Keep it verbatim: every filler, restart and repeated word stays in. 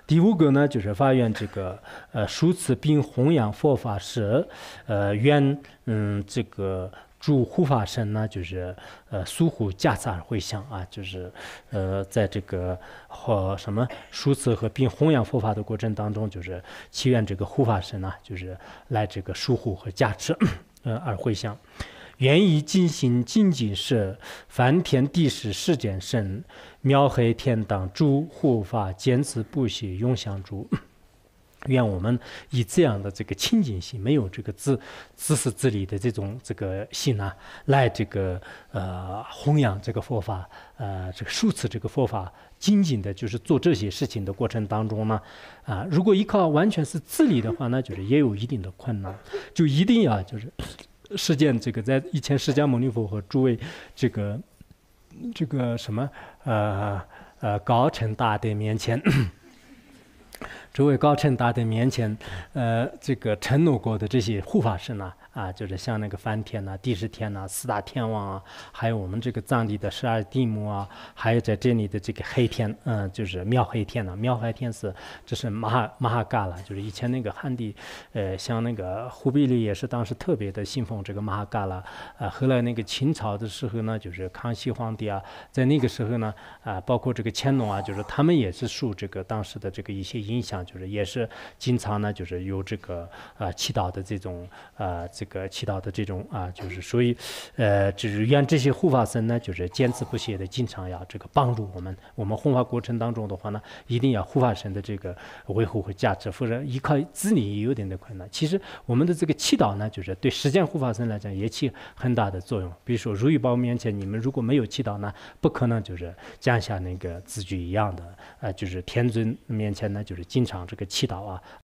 第五个呢，就是发愿这个呃书持并弘扬佛法时，呃愿嗯这个诸护法神呢，就是呃疏护加持而回向啊，就是呃在这个和什么书持和并弘扬佛法的过程当中，就是祈愿这个护法神呢，就是来这个疏护和加持呃而回向。愿以尽心精进时，梵天地势世间身，妙黑天当诸护法坚持不息永相助。愿我们以这样的这个清净心，没有这个自自私自利的这种这个心啊，来这个呃弘扬这个佛法，呃这个书持这个佛法，精进的就是做这些事情的过程当中呢，啊，如果依靠完全是自利的话呢，就是也有一定的困难，就一定要就是实践这个在以前释迦牟尼佛和诸位这个这个什么呃呃高僧大德面前。诸位高僧大德面前，呃，这个承诺过的这些护法神啊，啊，就是像那个梵天呐、地释天呐、四大天王啊，还有我们这个藏地的十二地母啊，还有在这里的这个黑天，嗯、呃，就是妙黑天呐、啊，妙黑天是这是马哈马哈嘎拉，就是以前那个汉地，呃，像那个忽必烈也是当时特别的信奉这个马哈嘎拉，啊，后来那个清朝的时候呢，就是康熙皇帝啊，在那个时候呢，啊，包括这个乾隆啊，就是他们也是受这个当时的这个一些影响。就是也是经常呢，就是有这个啊、呃、祈祷的这种啊、呃、这个祈祷的这种啊、呃，就是所以呃，就是愿这些护法神呢，就是坚持不懈的，经常要这个帮助我们。我们弘法过程当中的话呢，一定要护法神的这个维护和价值，否则依靠自理也有点的困难。其实我们的这个祈祷呢，就是对实践护法神来讲也起很大的作用。比如说如意宝面前，你们如果没有祈祷呢，不可能就是降下那个字句一样的啊、呃，就是天尊面前呢，就是经常。这个祈祷啊，